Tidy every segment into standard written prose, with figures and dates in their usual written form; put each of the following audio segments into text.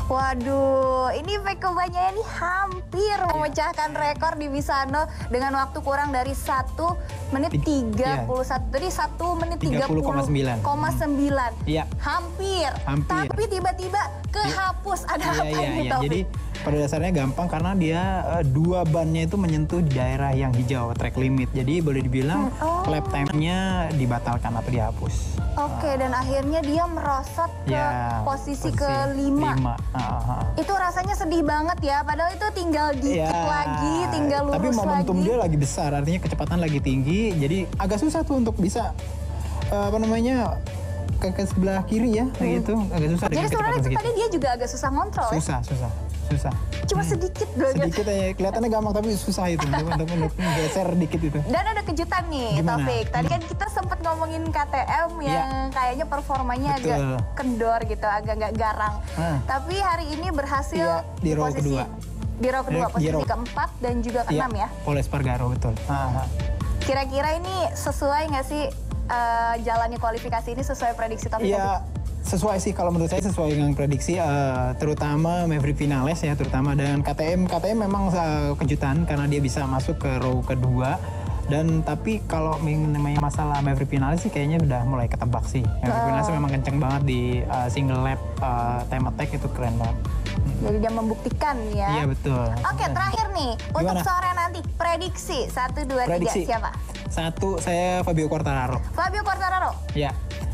Waduh, ini Pecco Bagnaia ini hampir memecahkan rekor di Misano dengan waktu kurang dari 1 menit 31. Tadi 1 menit 30,9. Iya. Hampir. Tapi tiba-tiba kehapus. Ada apa ini, Taufik? Jadi pada dasarnya gampang karena dia dua bannya itu menyentuh di daerah yang hijau, track limit. Jadi boleh dibilang lap time-nya dibatalkan atau dihapus. Oke, dan akhirnya dia merosot ke posisi kelima. Itu rasanya sedih banget ya, padahal itu tinggal dikit lagi, tinggal lurus lagi. Tapi momentum dia lagi besar, artinya kecepatan lagi tinggi, jadi agak susah tuh untuk bisa ke sebelah kiri ya, kayak gitu, agak susah. Jadi sebenarnya tadi dia juga agak susah ngontrol susah. Cuma sedikit banget. Sedikit aja, kelihatannya gampang tapi susah itu untuk geser dikit itu. Dan ada kejutan nih, Taufik. Tadi kan kita sempat ngomongin KTM yang kayaknya performanya agak kendor gitu, agak nggak garang. Tapi hari ini berhasil di row kedua. Di row kedua, posisi keempat dan juga keenam ya? Pol Espargaro, betul. Kira-kira ini sesuai nggak sih jalannya kualifikasi ini sesuai prediksi Taufik? Iya, sesuai sih, kalau menurut saya sesuai dengan prediksi, terutama Maverick Vinales ya, terutama dengan KTM memang kejutan karena dia bisa masuk ke row kedua. Dan tapi kalau namanya masalah Maverick Vinales sih kayaknya udah mulai ketebak sih. Maverick Vinales memang kenceng banget di single lap time attack, itu keren banget. Jadi dia membuktikan ya. Iya, betul. Oke, terakhir nih untuk sore nanti prediksi 1, 2, 3 siapa? 1 saya Fabio Quartararo. Fabio Quartararo. Ya.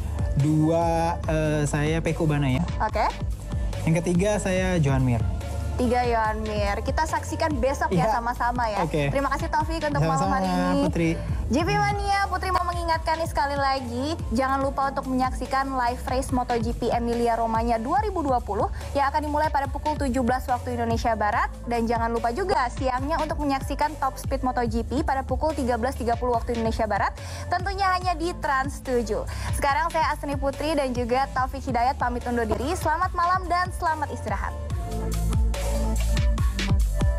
2 saya Pecco Bagnaia. Oke. Yang ketiga saya Joan Mir. 3 Joan Mir. Kita saksikan besok ya sama-sama ya. Terima kasih Taufik untuk malam hari ini. Putri. GP Mania, Putri mau mengingatkan nih sekali lagi, jangan lupa untuk menyaksikan live race MotoGP Emilia Romagna 2020 yang akan dimulai pada pukul 17 waktu Indonesia Barat. Dan jangan lupa juga siangnya untuk menyaksikan Top Speed MotoGP pada pukul 13.30 waktu Indonesia Barat. Tentunya hanya di Trans 7. Sekarang saya Asni Putri dan juga Taufik Hidayat pamit undur diri. Selamat malam dan selamat istirahat.